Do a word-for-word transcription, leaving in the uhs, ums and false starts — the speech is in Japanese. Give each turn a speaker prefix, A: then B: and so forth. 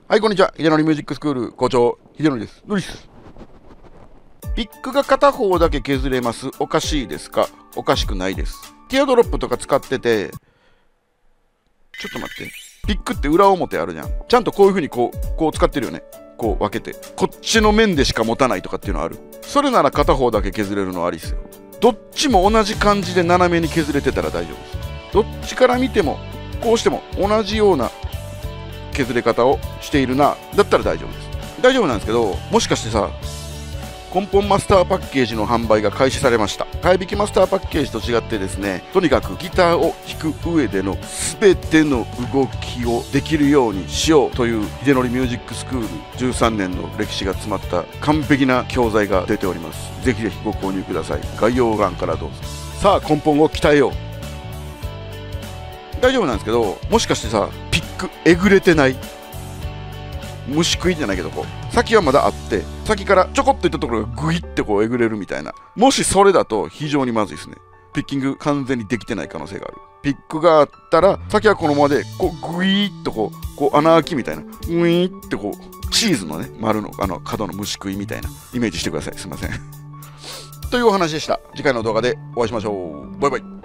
A: はい、こんにちは。秀則ミュージックスクール校長、秀則です。ノリス。ピックが片方だけ削れます。おかしいですか？おかしくないです。ティアドロップとか使ってて、ちょっと待って。ピックって裏表あるじゃん。ちゃんとこういう風にこう、こう使ってるよね。こう分けて。こっちの面でしか持たないとかっていうのある。それなら片方だけ削れるのありっすよ。どっちも同じ感じで斜めに削れてたら大丈夫です。どっちから見ても、こうしても同じような削れ方をしているな、だったら大丈夫です。大丈夫なんですけど、もしかしてさ、根本マスターパッケージの販売が開始されました。買い引きマスターパッケージと違ってですね、とにかくギターを弾く上での全ての動きをできるようにしようという秀則ミュージックスクールじゅうさんねんの歴史が詰まった完璧な教材が出ております。ぜひぜひご購入ください。概要欄からどうぞ。さあ、根本を鍛えよう。大丈夫なんですけど、もしかしてさ、ピックえぐれてない？虫食いじゃないけど、こう先はまだあって、先からちょこっといったところがグイってこうえぐれるみたいな。もしそれだと非常にまずいですね。ピッキング完全にできてない可能性がある。ピックがあったら、先はこのままでこうグイッとこうこう穴開きみたいな、グイーってこうチーズのね、丸のあの角の虫食いみたいなイメージしてください。すいません。というお話でした。次回の動画でお会いしましょう。バイバイ。